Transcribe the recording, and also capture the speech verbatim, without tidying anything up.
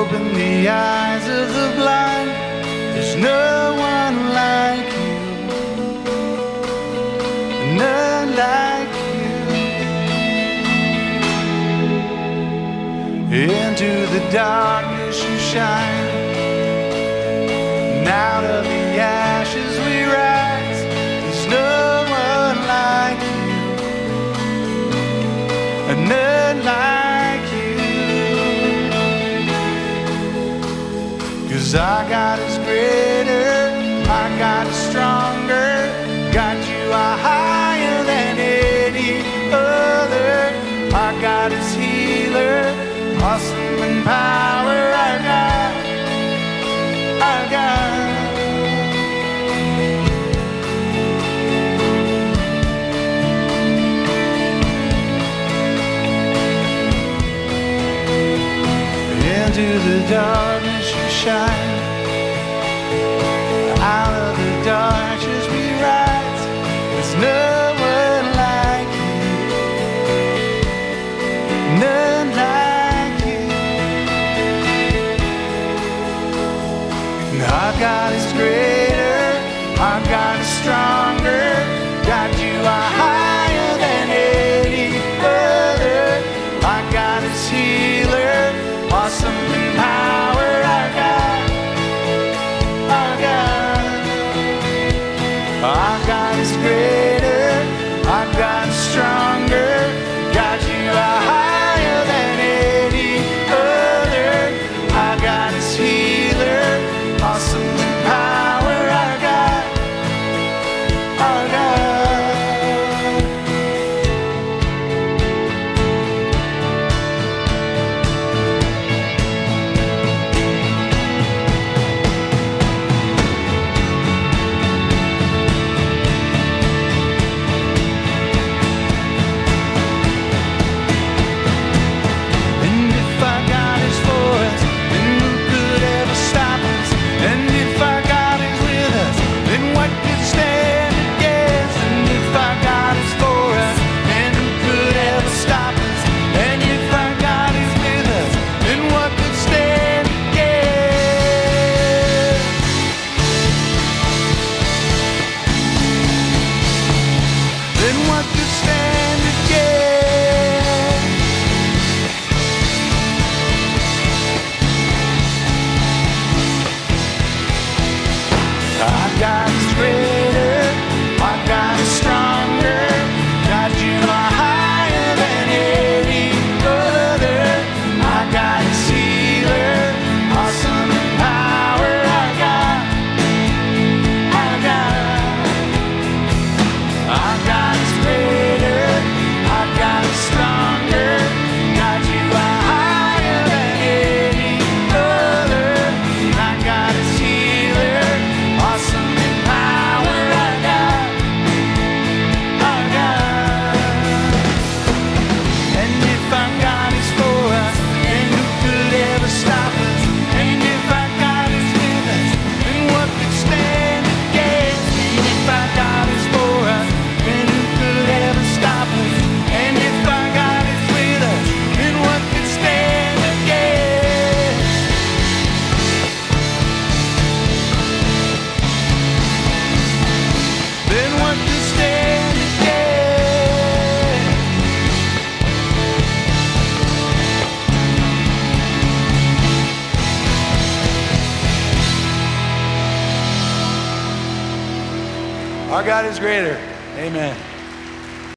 open the eyes of the blind. There's no one like you, none like you. Into the darkness you shine, and out of the ashes we rise. There's no one like you, and none like you. 'Cause our God is greater, our God is stronger. God, you are higher than any other. Our God is healer, awesome in power. Our God, our God. Into the darkness you shine, out of the darkness we rise. There's no one like you, none like you. And our God is greater, our God is stronger. God, you are higher than any other. Our God is healer, awesome in power. Our God, our God. Our God is greater, our God is stronger. God, you are higher than any other. Our God is healer, awesome in power. Our God, our God. Our God is greater. Amen.